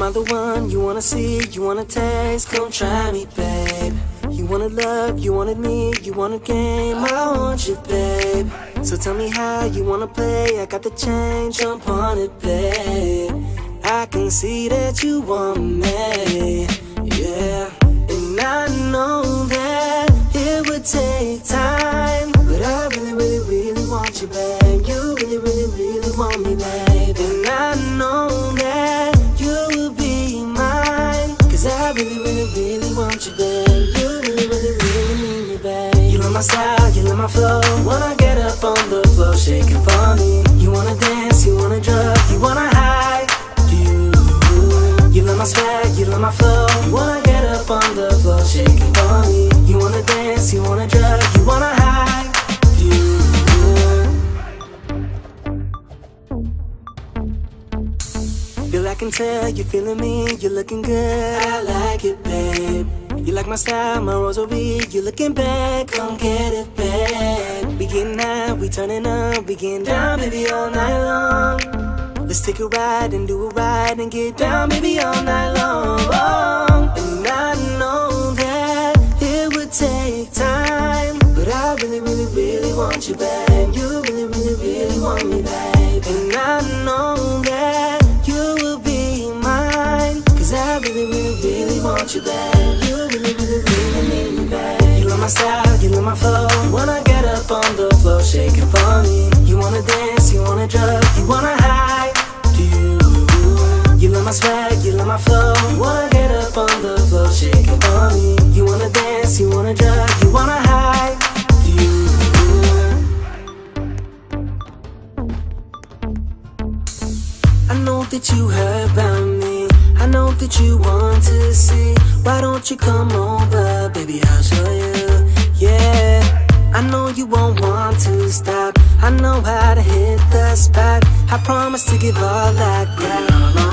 Am I the one you wanna see, you wanna taste? Come try me, babe. You wanna love, you wanted me, you want a game, I want you, babe. So tell me how you wanna play, I got the change, jump on it, babe. I can see that you want me, yeah. And I know that it would take time, but I really, really, really want you, babe. You really, really, really want me, babe. And I know that you will be mine, cause I really, really, really want you, babe. You really, really, really need me, babe. You love my style, you love my flow. Wanna get up on the floor, shaking for me. You wanna dance, you wanna drug, you wanna hide. You love my swag, you love my flow. You wanna get up on the floor, shaking for me. You wanna dance, you wanna drug, you wanna hide. Feel I can tell you're feeling me, you're looking good. I like it, babe. You like my style, my rosary. You're looking back, come get it, babe. We getting high, we turning up, we getting down, baby, all night long. Let's take a ride and do a ride and get down, baby, all night long. And I know that it would take time, but I really, really, really want you, babe. You really, really, really want me, babe. And I know that you will be mine, cause I really, really, really want you, babe. You really, really, really need me, babe. You love my style, you love my flow. Wanna get up on the floor, shaking for me. You wanna dance, you wanna drug, you wanna hide. You love my swag, you love my flow. Wanna get up on the floor, shaking for me. You wanna dance, you wanna drug, you wanna hide. I know that you heard about me, I know that you want to see. Why don't you come over, baby, I'll show you, yeah. I know you won't want to stop, I know how to hit the spot. I promise to give all I got.